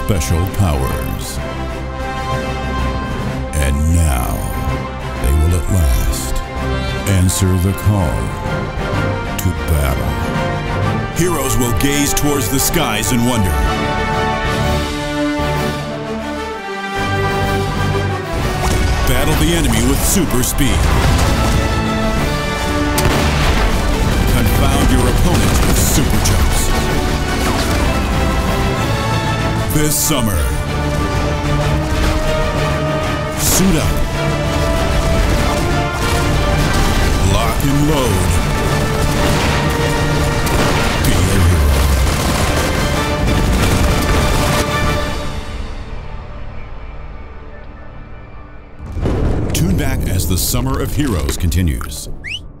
special powers. And now, they will at last answer the call to battle. Heroes will gaze towards the skies and wonder. Battle the enemy with super speed. Confound your opponents with super jumps. This summer, suit up, lock and load, be a hero. Tune back as the Summer of Heroes continues.